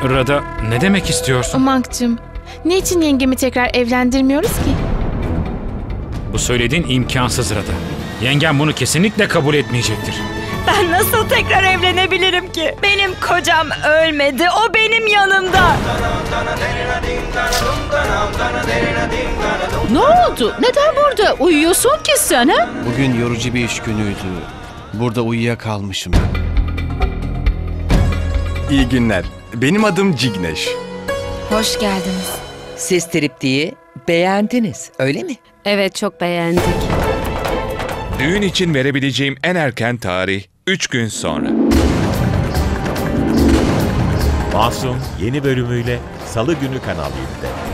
Rada, ne demek istiyorsun? Umang'cığım, niçin yengemi tekrar evlendirmiyoruz ki? Bu söylediğin imkansız Rada. Yengem bunu kesinlikle kabul etmeyecektir. Ben nasıl tekrar evlenebilirim ki? Benim kocam ölmedi, o benim yanımda. Ne oldu? Neden burada uyuyorsun ki sen ha? Bugün yorucu bir iş günüydü. Burada uyuyakalmışım. İyi günler. Benim adım Cigneş. Hoş geldiniz. Siz Tripti'yi beğendiniz, öyle mi? Evet, çok beğendik. Düğün için verebileceğim en erken tarih 3 gün sonra. Masum yeni bölümüyle Salı günü Kanal 7'de.